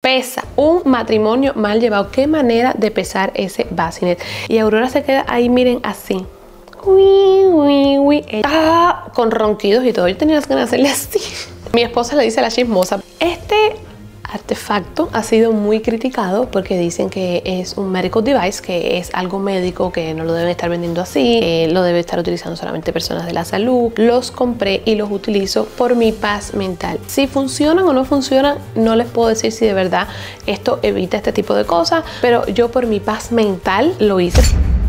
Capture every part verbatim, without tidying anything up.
Pesa un matrimonio mal llevado. Qué manera de pesar ese bassinet. Y Aurora se queda ahí, miren, así. Uy, uy, uy. Ah, con ronquidos y todo. Yo tenía las ganas de hacerle así. Mi esposa le dice a la chismosa, este artefacto ha sido muy criticado porque dicen que es un medical device, que es algo médico, que no lo deben estar vendiendo así, que lo deben estar utilizando solamente personas de la salud. Los compré y los utilizo por mi paz mental. Si funcionan o no funcionan, no les puedo decir si de verdad esto evita este tipo de cosas, pero yo por mi paz mental lo hice.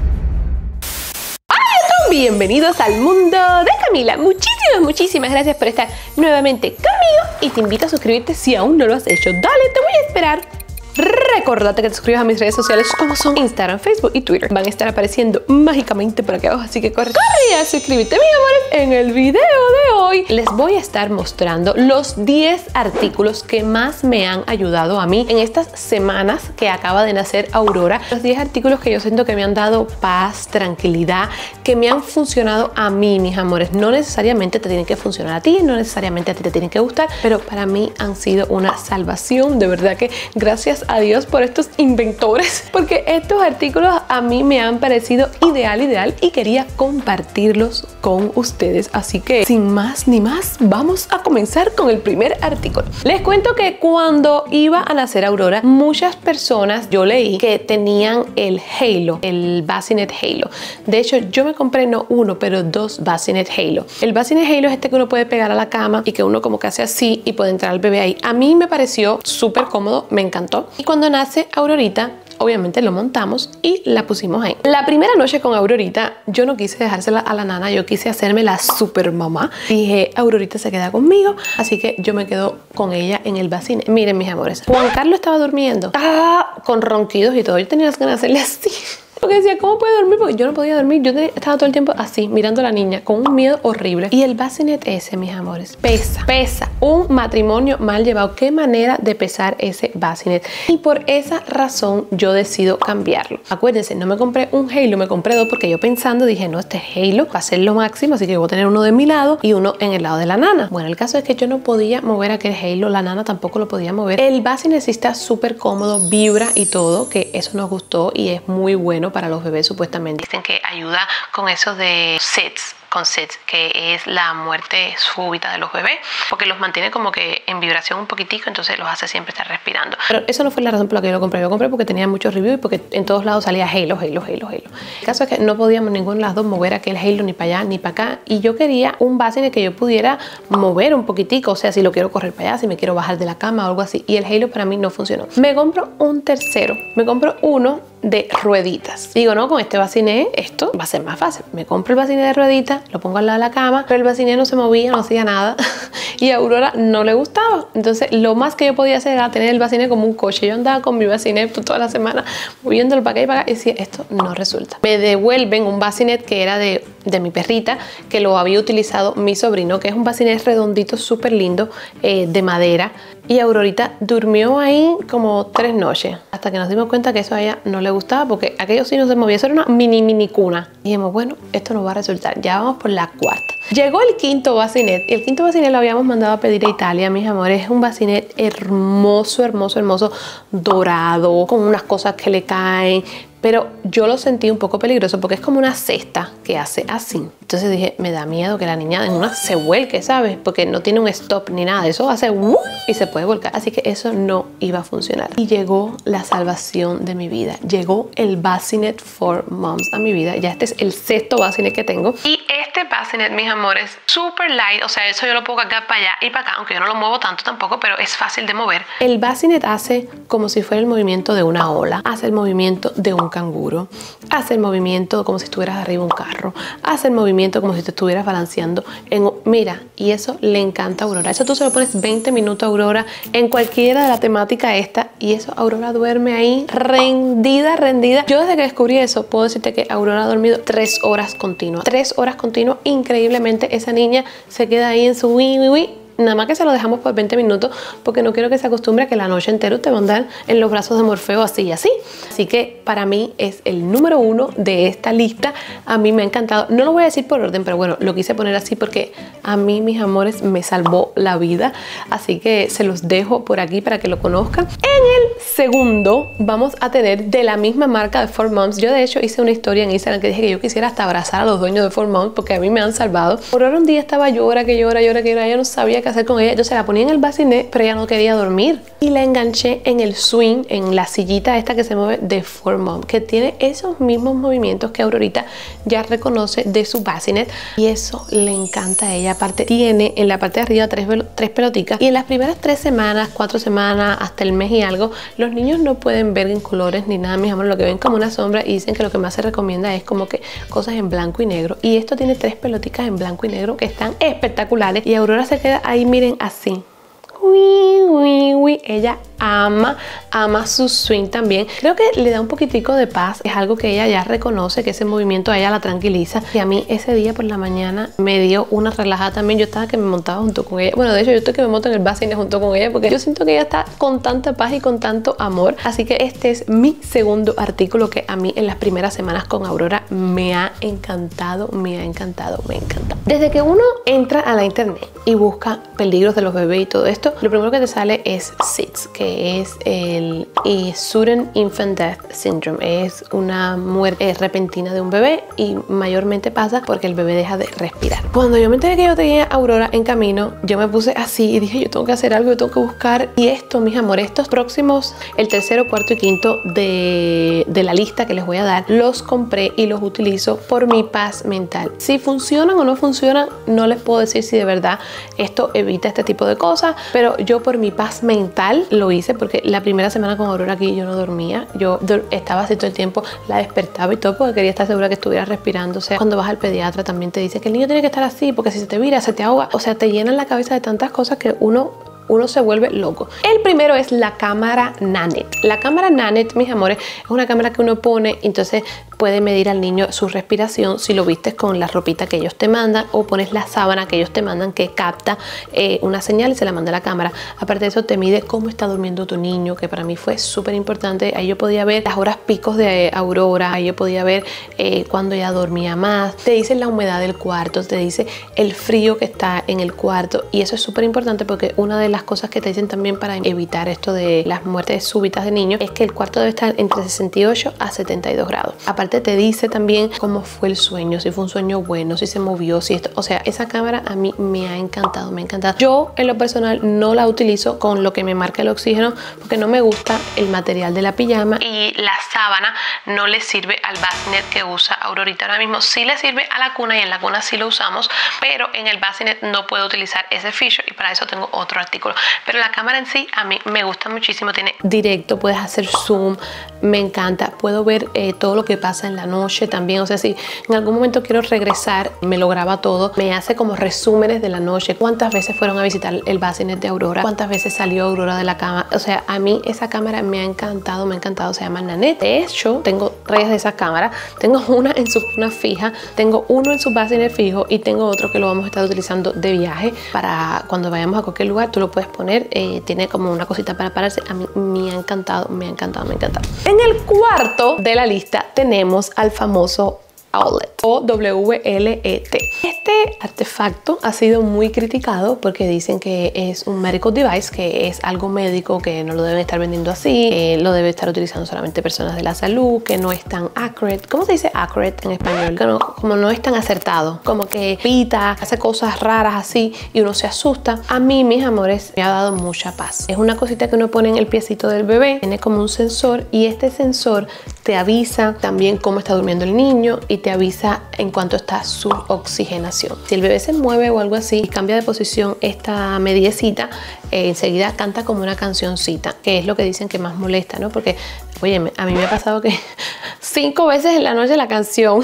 Bienvenidos al mundo de Camila. Muchísimas, muchísimas gracias por estar nuevamente conmigo y te invito a suscribirte si aún no lo has hecho. Dale, te voy a esperar. Recordate que te suscribas a mis redes sociales como son Instagram, Facebook y Twitter. Van a estar apareciendo mágicamente por aquí abajo, así que corre, corre a suscribirte, mis amores. En el video de hoy les voy a estar mostrando los diez artículos que más me han ayudado a mí en estas semanas que acaba de nacer Aurora. Los diez artículos que yo siento que me han dado paz, tranquilidad, que me han funcionado a mí, mis amores. No necesariamente te tienen que funcionar a ti, no necesariamente a ti te tienen que gustar, pero para mí han sido una salvación. De verdad que gracias a Dios por estos inventores, porque estos artículos a mí me han parecido ideal, ideal y quería compartirlos con ustedes. Así que sin más ni más, vamos a comenzar con el primer artículo. Les cuento que cuando iba a nacer Aurora, muchas personas yo leí que tenían el Halo, el bassinet Halo. De hecho, yo me compré no uno, pero dos bassinet Halo. El bassinet Halo es este que uno puede pegar a la cama y que uno como que hace así y puede entrar al bebé ahí. A mí me pareció súper cómodo, me encantó. Y cuando nace Aurorita, obviamente lo montamos y la pusimos ahí. La primera noche con Aurorita, yo no quise dejársela a la nana, yo quise hacerme la super mamá. Dije, Aurorita se queda conmigo, así que yo me quedo con ella en el bassinet. Miren, mis amores, Juan Carlos estaba durmiendo, ah, con ronquidos y todo. Yo tenía las ganas de hacerle así. Porque decía, ¿cómo puede dormir? Porque yo no podía dormir. Yo tenía, estaba todo el tiempo así, mirando a la niña, con un miedo horrible. Y el bassinet ese, mis amores, pesa, pesa un matrimonio mal llevado. Qué manera de pesar ese bassinet. Y por esa razón yo decido cambiarlo. Acuérdense, no me compré un Halo, me compré dos porque yo pensando dije, no, este Halo va a ser lo máximo, así que voy a tener uno de mi lado y uno en el lado de la nana. Bueno, el caso es que yo no podía mover aquel Halo, la nana tampoco lo podía mover. El bassinet sí está súper cómodo, vibra y todo, que eso nos gustó y es muy bueno para los bebés supuestamente. Dicen que ayuda con eso de S I D S, con S I D S, que es la muerte súbita de los bebés, porque los mantiene como que en vibración un poquitico, entonces los hace siempre estar respirando. Pero eso no fue la razón por la que yo lo compré. Yo lo compré porque tenía muchos reviews y porque en todos lados salía Halo, Halo, Halo, Halo. El caso es que no podíamos ninguno de las dos mover aquel Halo ni para allá ni para acá, y yo quería un bassinet que yo pudiera mover un poquitico, o sea, si lo quiero correr para allá, si me quiero bajar de la cama o algo así, y el Halo para mí no funcionó. Me compro un tercero, me compro uno de rueditas. Digo, no, con este bassinet esto va a ser más fácil. Me compro el bassinet de rueditas, lo pongo al lado de la cama, pero el bassinet no se movía, no hacía nada y a Aurora no le gustaba. Entonces lo más que yo podía hacer era tener el bassinet como un coche. Yo andaba con mi bassinet toda la semana moviéndolo para acá y para acá y decía, esto no resulta. Me devuelven un bassinet que era de, de mi perrita, que lo había utilizado mi sobrino, que es un bassinet redondito súper lindo, eh, de madera, y Aurorita durmió ahí como tres noches hasta que nos dimos cuenta que eso a ella no le gustaba, porque aquello sí no se movía. Eso era una mini mini cuna. Y dijimos, bueno, esto no va a resultar. Ya vamos por la cuarta. Llegó el quinto bassinet y el quinto bassinet lo habíamos mandado a pedir a Italia, mis amores. Es un bassinet hermoso, hermoso, hermoso, dorado, con unas cosas que le caen. Pero yo lo sentí un poco peligroso porque es como una cesta que hace así. Entonces dije, me da miedo que la niña en una se vuelque, ¿sabes? Porque no tiene un stop ni nada. Eso hace ¡uh! Y se puede volcar. Así que eso no iba a funcionar. Y llegó la salvación de mi vida. Llegó el bassinet for moms a mi vida. Ya este es el sexto bassinet que tengo. Y este bassinet, mis amores, super light. O sea, eso yo lo puedo cargar para allá y para acá, aunque yo no lo muevo tanto tampoco, pero es fácil de mover. El bassinet hace como si fuera el movimiento de una ola. Hace el movimiento de un canguro, hace el movimiento como si estuvieras arriba de un carro, hace el movimiento como si te estuvieras balanceando en, mira, y eso le encanta a Aurora. Eso tú se lo pones veinte minutos a Aurora en cualquiera de la temática esta, y eso Aurora duerme ahí rendida, rendida. Yo desde que descubrí eso puedo decirte que Aurora ha dormido tres horas continuas, tres horas continuas, increíblemente. Esa niña se queda ahí en su wi wi wi nada más que se lo dejamos por veinte minutos porque no quiero que se acostumbre a que la noche entera te va a andar en los brazos de Morfeo así y así. Así que para mí es el número uno de esta lista. A mí me ha encantado. No lo voy a decir por orden, pero bueno, lo quise poner así porque a mí, mis amores, me salvó la vida. Así que se los dejo por aquí para que lo conozcan. En el segundo vamos a tener de la misma marca de four moms. Yo de hecho hice una historia en Instagram que dije que yo quisiera hasta abrazar a los dueños de four moms porque a mí me han salvado. Por ahora un día estaba llora, que llora, llora, que llora. Ella no sabía qué hacer con ella. Yo se la ponía en el bassinet, pero ella no quería dormir. Y la enganché en el swing, en la sillita esta que se mueve de four moms, que tiene esos mismos movimientos que Aurorita ya reconoce de su bassinet. Y eso le encanta a ella. Aparte tiene en la parte de arriba tres, tres pelotitas. Y en las primeras tres semanas, cuatro semanas, hasta el mes y algo, los niños no pueden ver en colores ni nada, mis amores. Lo que ven como una sombra y dicen que lo que más se recomienda es como que cosas en blanco y negro. Y esto tiene tres pelotitas en blanco y negro que están espectaculares. Y Aurora se queda ahí, miren, así. Uy, uy, uy. Ella ama, ama su swing también. Creo que le da un poquitico de paz. Es algo que ella ya reconoce, que ese movimiento a ella la tranquiliza. Y a mí ese día por la mañana me dio una relajada también. Yo estaba que me montaba junto con ella. Bueno, de hecho yo estoy que me monto en el bassinet junto con ella porque yo siento que ella está con tanta paz y con tanto amor. Así que este es mi segundo artículo que a mí en las primeras semanas con Aurora me ha encantado, me ha encantado, me encanta. Desde que uno entra a la internet y busca peligros de los bebés y todo esto, lo primero que te sale es S I D S, que es el Sudden Infant Death Syndrome. Es una muerte repentina de un bebé y mayormente pasa porque el bebé deja de respirar. Cuando yo me enteré que yo tenía Aurora en camino, yo me puse así y dije, yo tengo que hacer algo, yo tengo que buscar. Y esto, mis amores, estos próximos, el tercero, cuarto y quinto de, de la lista que les voy a dar, los compré y los utilizo por mi paz mental. Si funcionan o no funcionan, no les puedo decir si de verdad esto evita este tipo de cosas, pero yo por mi paz mental lo hice porque la primera semana con Aurora aquí yo no dormía. Yo estaba así todo el tiempo, la despertaba y todo porque quería estar segura que estuviera respirando. O sea, cuando vas al pediatra también te dice que el niño tiene que estar así porque si se te vira, se te ahoga. O sea, te llenan la cabeza de tantas cosas que uno... uno se vuelve loco. El primero es la cámara Nanit. La cámara Nanit, mis amores, es una cámara que uno pone, entonces puede medir al niño su respiración si lo vistes con la ropita que ellos te mandan o pones la sábana que ellos te mandan que capta eh, una señal y se la manda a la cámara. Aparte de eso te mide cómo está durmiendo tu niño, que para mí fue súper importante. Ahí yo podía ver las horas picos de Aurora, ahí yo podía ver eh, cuando ella dormía más. Te dice la humedad del cuarto, te dice el frío que está en el cuarto y eso es súper importante porque una de las cosas que te dicen también para evitar esto de las muertes súbitas de niños es que el cuarto debe estar entre sesenta y ocho a setenta y dos grados. Aparte te dice también cómo fue el sueño, si fue un sueño bueno, si se movió, si esto, o sea, esa cámara a mí me ha encantado, me ha encantado. Yo en lo personal no la utilizo con lo que me marca el oxígeno porque no me gusta el material de la pijama y la sábana no le sirve al bassinet que usa Aurorita ahora mismo. Sí le sirve a la cuna y en la cuna sí lo usamos, pero en el bassinet no puedo utilizar ese feature y para eso tengo otro artículo. Pero la cámara en sí a mí me gusta muchísimo, tiene directo, puedes hacer zoom, me encanta, puedo ver eh, todo lo que pasa en la noche también, o sea, si en algún momento quiero regresar, me lo graba todo, me hace como resúmenes de la noche, cuántas veces fueron a visitar el bassinet de Aurora, cuántas veces salió Aurora de la cama, o sea, a mí esa cámara me ha encantado, me ha encantado, se llama Nanit. De hecho, tengo tres de esas cámaras, tengo una en su cuna fija, tengo uno en su bassinet fijo y tengo otro que lo vamos a estar utilizando de viaje para cuando vayamos a cualquier lugar, tú lo puedes poner, eh, tiene como una cosita para pararse. A mí me ha encantado, me ha encantado, me ha encantado. En el cuarto de la lista tenemos al famoso Owlet o W L E T. Este artefacto ha sido muy criticado porque dicen que es un medical device, que es algo médico, que no lo deben estar vendiendo así, que lo debe estar utilizando solamente personas de la salud, que no es tan accurate. ¿Cómo se dice accurate en español? Que no, como no es tan acertado, como que pita, hace cosas raras así y uno se asusta. A mí, mis amores, me ha dado mucha paz. Es una cosita que uno pone en el piecito del bebé, tiene como un sensor y este sensor te avisa también cómo está durmiendo el niño y te avisa en cuanto está su oxigenación. Si el bebé se mueve o algo así y cambia de posición esta mediecita, eh, enseguida canta como una cancioncita, que es lo que dicen que más molesta, ¿no? Porque, oye, a mí me ha pasado que cinco veces en la noche la canción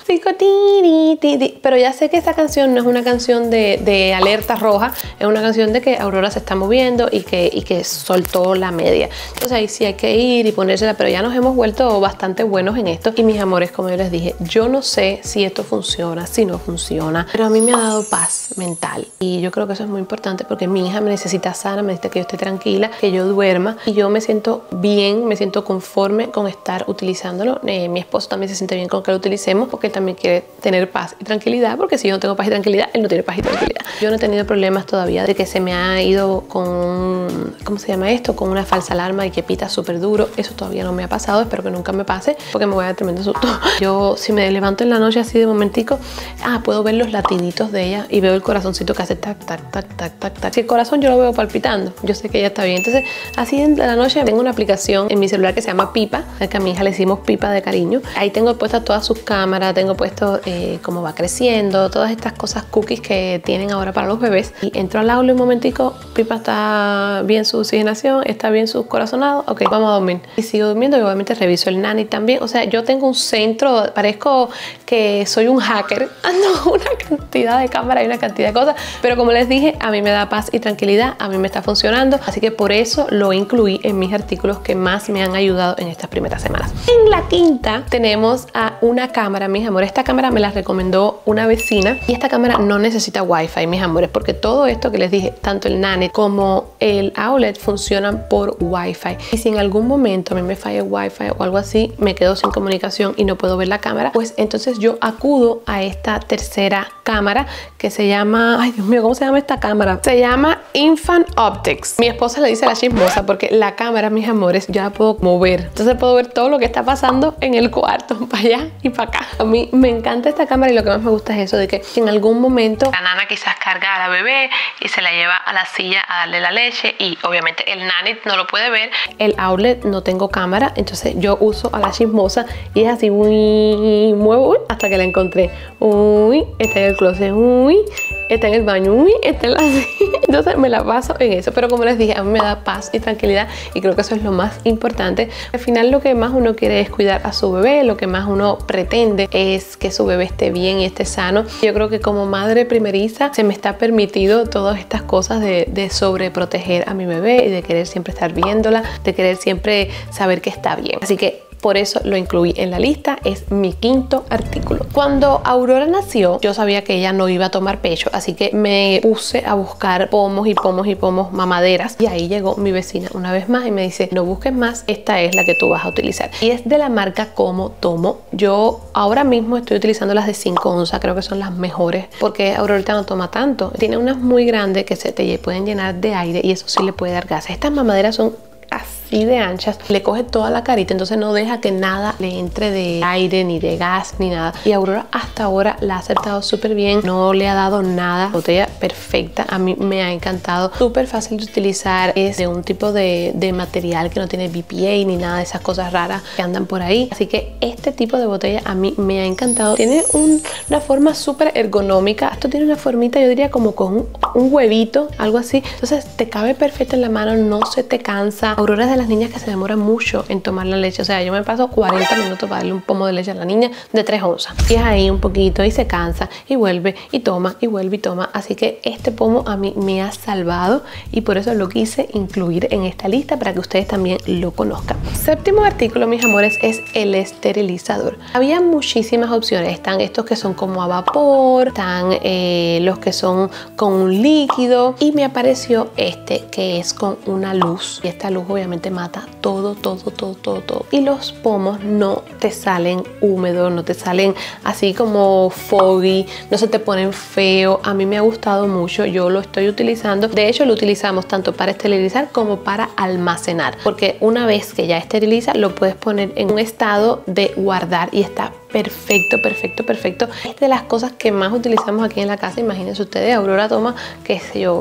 básico, tiri, tiri. Pero ya sé que esta canción no es una canción de, de alerta roja, es una canción de que Aurora se está moviendo y que, y que soltó la media. Entonces ahí sí hay que ir y ponérsela, pero ya nos hemos vuelto bastante buenos en esto. Y mis amores, como yo les dije, yo no sé si esto funciona, si no funciona, pero a mí me ha dado paz mental. Y yo creo que eso es muy importante porque mi hija me necesita sana, me necesita que yo esté tranquila, que yo duerma y yo me siento bien, me siento conforme con estar utilizándolo. Eh, mi esposo también se siente bien con que lo utilicemos porque él también quiere tener paz y tranquilidad, porque si yo no tengo paz y tranquilidad, él no tiene paz y tranquilidad. Yo no he tenido problemas todavía de que se me ha ido con, ¿cómo se llama esto? Con una falsa alarma y que pita súper duro. Eso todavía no me ha pasado, espero que nunca me pase porque me voy a dar tremendo susto. Yo si me levanto en la noche así de momentico, ah, puedo ver los latiditos de ella y veo el corazoncito que hace tac, tac, tac, tac, tac, tac. Si el corazón yo lo veo palpitando, yo sé que ella está bien. Entonces así en la noche tengo una aplicación en mi celular que se llama Pipa, que a mi hija le decimos Pipa de cariño. Ahí tengo puestas todas sus cámaras, tengo puesto eh, cómo va creciendo, todas estas cosas cookies que tienen ahora para los bebés. Y entro al aula un momentico, Pipa está bien su oxigenación, está bien su corazonado, ok, vamos a dormir. Y sigo durmiendo y obviamente reviso el Nanny también. O sea, yo tengo un centro, parezco que soy un hacker, ando una cantidad de cámaras y una cantidad de cosas, pero como les dije, a mí me da paz y tranquilidad, a mí me está funcionando, así que por eso lo incluí en mis artículos que más me han ayudado en estas primeras semanas. En la quinta tenemos a una cámara, mis amores. Esta cámara me la recomendó una vecina y esta cámara no necesita wifi, mis amores, porque todo esto que les dije, tanto el Nanny como el outlet funcionan por wifi. Y si en algún momento a mí me falla el wifi o algo así, me quedo sin comunicación y no puedo ver la cámara, pues entonces yo acudo a esta tercera cámara que se llama, ay Dios mío, ¿cómo se llama esta cámara? Se llama Infant Optics. Mi esposa le dice la chismosa porque la cámara, mis amores, yo la puedo mover. Entonces puedo ver todo lo que está pasando en el cuarto, para allá y para acá. A mí me encanta esta cámara y lo que más me gusta es eso de que en algún momento la nana quizás carga a la bebé y se la lleva a la silla a darle la leche y obviamente el Nanny no lo puede ver. El outlet no tengo cámara, entonces yo uso a la chismosa y es así, uy, muevo uy, hasta que la encontré. Uy, está en el closet, uy, está en el baño, uy, está en la silla. Entonces me la paso en eso, pero como les dije, a mí me da paz y tranquilidad y creo que eso es lo más importante. Al final lo que más uno quiere es cuidar a su bebé, lo que más uno pretende es que su bebé esté bien y esté sano. Yo creo que como madre primeriza se me está permitido todas estas cosas de, de sobreproteger a mi bebé y de querer siempre estar viéndola, de querer siempre saber que está bien. Así que por eso lo incluí en la lista, es mi quinto artículo. Cuando Aurora nació, yo sabía que ella no iba a tomar pecho, así que me puse a buscar pomos y pomos y pomos mamaderas. Y ahí llegó mi vecina una vez más y me dice, no busques más, esta es la que tú vas a utilizar. Y es de la marca Como Tomo. Yo ahora mismo estoy utilizando las de cinco onzas, creo que son las mejores, porque Aurorita no toma tanto. Tiene unas muy grandes que se te pueden llenar de aire y eso sí le puede dar gases. Estas mamaderas son así de anchas, le coge toda la carita, entonces no deja que nada le entre de aire ni de gas ni nada. Y Aurora hasta ahora la ha acertado súper bien, no le ha dado nada. Botella perfecta, a mí me ha encantado, súper fácil de utilizar, es de un tipo de, de material que no tiene B P A ni nada de esas cosas raras que andan por ahí, así que este tipo de botella a mí me ha encantado. Tiene un, una forma súper ergonómica, esto tiene una formita yo diría como con un, un huevito, algo así, entonces te cabe perfecto en la mano, no se te cansa. Aurora es de las niñas que se demora mucho en tomar la leche, o sea, yo me paso cuarenta minutos para darle un pomo de leche a la niña de tres onzas y es ahí un poquito y se cansa y vuelve y toma y vuelve y toma, así que este pomo a mí me ha salvado y por eso lo quise incluir en esta lista para que ustedes también lo conozcan. Séptimo artículo, mis amores, es el esterilizador. Había muchísimas opciones, están estos que son como a vapor, están eh, los que son con un líquido y me apareció este que es con una luz y esta luz obviamente mata todo, todo, todo, todo, todo. Y los pomos no te salen húmedos, no te salen así como foggy, no se te ponen feo. A mí me ha gustado mucho, yo lo estoy utilizando. De hecho, lo utilizamos tanto para esterilizar como para almacenar, porque una vez que ya esteriliza, lo puedes poner en un estado de guardar y está perfecto, perfecto, perfecto. Es de las cosas que más utilizamos aquí en la casa. Imagínense ustedes, Aurora toma, qué sé yo,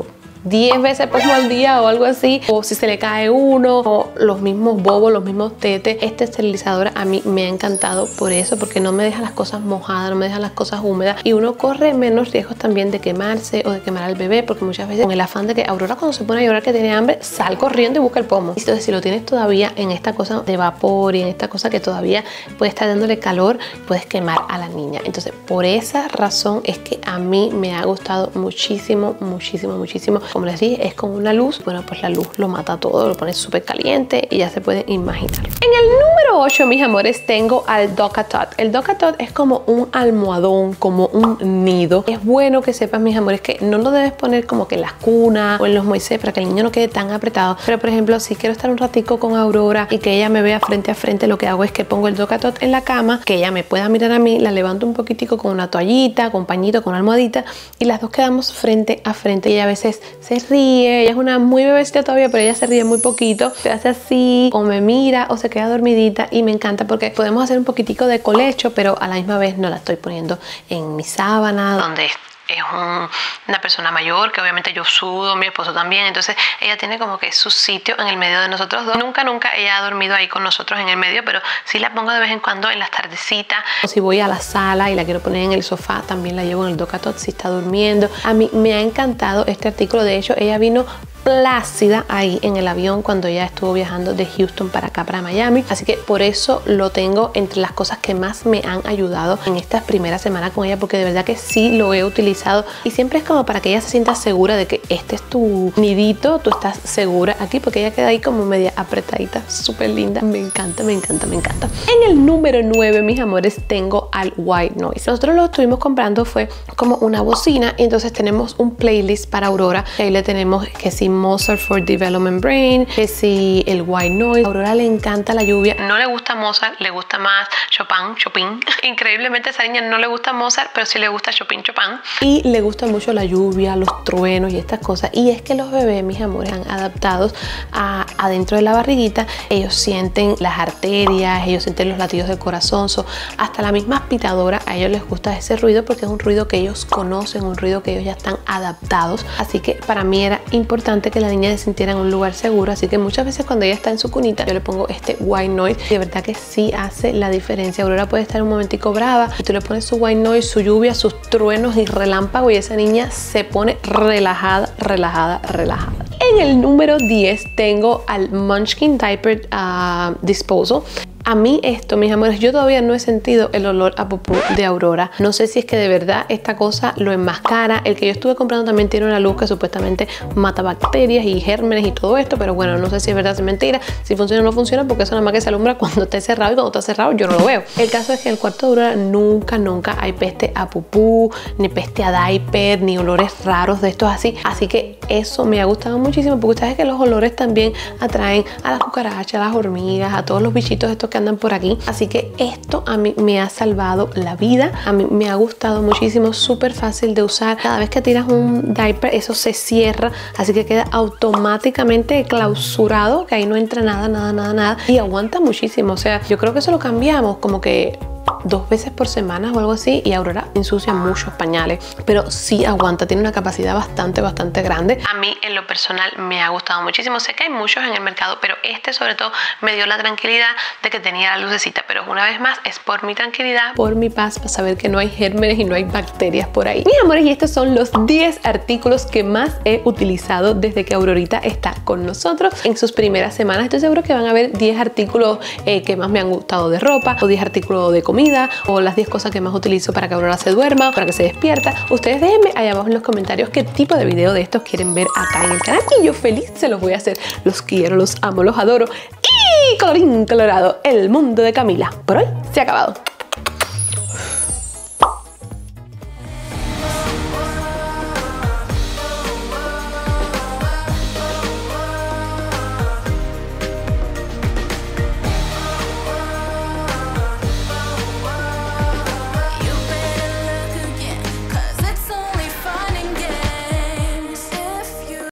diez veces pues, al día o algo así, o si se le cae uno, o los mismos bobos, los mismos tetes. Este esterilizador a mí me ha encantado por eso, porque no me deja las cosas mojadas, no me deja las cosas húmedas, y uno corre menos riesgos también de quemarse o de quemar al bebé, porque muchas veces con el afán de que Aurora cuando se pone a llorar que tiene hambre, sal corriendo y busca el pomo. Entonces si lo tienes todavía en esta cosa de vapor y en esta cosa que todavía puede estar dándole calor, puedes quemar a la niña. Entonces por esa razón es que a mí me ha gustado muchísimo, muchísimo, muchísimo. Como les dije, es con una luz. Bueno, pues la luz lo mata todo, lo pone súper caliente y ya se pueden imaginar. En el número ocho, mis amores, tengo al DokaTot. El DokaTot es como un almohadón, como un nido. Es bueno que sepas, mis amores, que no lo debes poner como que en las cunas o en los Moisés para que el niño no quede tan apretado. Pero por ejemplo, si quiero estar un ratico con Aurora y que ella me vea frente a frente, lo que hago es que pongo el DokaTot en la cama, que ella me pueda mirar a mí, la levanto un poquitico con una toallita, con pañito, con una almohadita, y las dos quedamos frente a frente. Y ella a veces se ríe, ella es una muy bebecita todavía, pero ella se ríe muy poquito, se hace así, o me mira, o se queda dormidita, y me encanta porque podemos hacer un poquitico de colecho, pero a la misma vez no la estoy poniendo en mi sábana, donde es un, una persona mayor, que obviamente yo sudo, mi esposo también, entonces ella tiene como que su sitio en el medio de nosotros dos. Nunca, nunca ella ha dormido ahí con nosotros en el medio, pero sí la pongo de vez en cuando en las tardecitas. O si voy a la sala y la quiero poner en el sofá, también la llevo en el DokaTot si está durmiendo. A mí me ha encantado este artículo. De hecho, ella vino plácida ahí en el avión cuando ella estuvo viajando de Houston para acá, para Miami, así que por eso lo tengo entre las cosas que más me han ayudado en estas primeras semanas con ella, porque de verdad que sí lo he utilizado, y siempre es como para que ella se sienta segura de que este es tu nidito, tú estás segura aquí, porque ella queda ahí como media apretadita, súper linda. Me encanta, me encanta, me encanta. En el número nueve, mis amores, tengo al White Noise. Nosotros lo estuvimos comprando, fue como una bocina, y entonces tenemos un playlist para Aurora, y ahí le tenemos que sí Mozart for Development Brain, que si el White Noise. A Aurora le encanta la lluvia, no le gusta Mozart, le gusta más Chopin, Chopin. Increíblemente a esa niña no le gusta Mozart, pero sí le gusta Chopin, Chopin. Y le gusta mucho la lluvia, los truenos y estas cosas. Y es que los bebés, mis amores, han adaptados a adentro de la barriguita. Ellos sienten las arterias, ellos sienten los latidos del corazón. So, hasta la misma aspiradora, a ellos les gusta ese ruido porque es un ruido que ellos conocen, un ruido que ellos ya están adaptados. Así que para mí era importante que la niña se sintiera en un lugar seguro, así que muchas veces cuando ella está en su cunita yo le pongo este White Noise, y de verdad que sí hace la diferencia. Aurora puede estar un momentico brava y tú le pones su White Noise, su lluvia, sus truenos y relámpagos, y esa niña se pone relajada, relajada, relajada. En el número diez tengo al Munchkin Diaper uh, Disposal. A mí esto, mis amores, yo todavía no he sentido el olor a popó de Aurora. No sé si es que de verdad esta cosa lo enmascara. El que yo estuve comprando también tiene una luz que supuestamente mata bacterias y gérmenes y todo esto, pero bueno, no sé si es verdad o es mentira, si funciona o no funciona, porque eso nada más que se alumbra cuando esté cerrado, y cuando está cerrado yo no lo veo. El caso es que en el cuarto de Aurora nunca, nunca hay peste a pupú, ni peste a diaper, ni olores raros de estos así. Así que eso me ha gustado muchísimo, porque ustedes saben que los olores también atraen a las cucarachas, a las hormigas, a todos los bichitos estos que andan por aquí. Así que esto a mí me ha salvado la vida. A mí me ha gustado muchísimo, súper fácil de usar. Cada vez que tiras un diaper, eso se cierra, así que queda automáticamente clausurado, que ahí no entra nada, nada, nada, nada, y aguanta muchísimo. O sea, yo creo que eso lo cambiamos como que dos veces por semana o algo así, y Aurora ensucia muchos pañales, pero sí aguanta, tiene una capacidad bastante, bastante grande. A mí en lo personal me ha gustado muchísimo. Sé que hay muchos en el mercado, pero este sobre todo me dio la tranquilidad de que tenía la lucecita, pero una vez más es por mi tranquilidad, por mi paz, para saber que no hay gérmenes y no hay bacterias por ahí. Mis amores, y estos son los diez artículos que más he utilizado desde que Aurorita está con nosotros en sus primeras semanas. Estoy seguro que van a ver diez artículos eh, que más me han gustado de ropa, o diez artículos de comida, o las diez cosas que más utilizo para que Aurora se duerma, para que se despierta. Ustedes déjenme allá abajo en los comentarios qué tipo de video de estos quieren ver acá en el canal, y yo feliz se los voy a hacer. Los quiero, los amo, los adoro. Y colorín colorado, el mundo de Camila por hoy se ha acabado.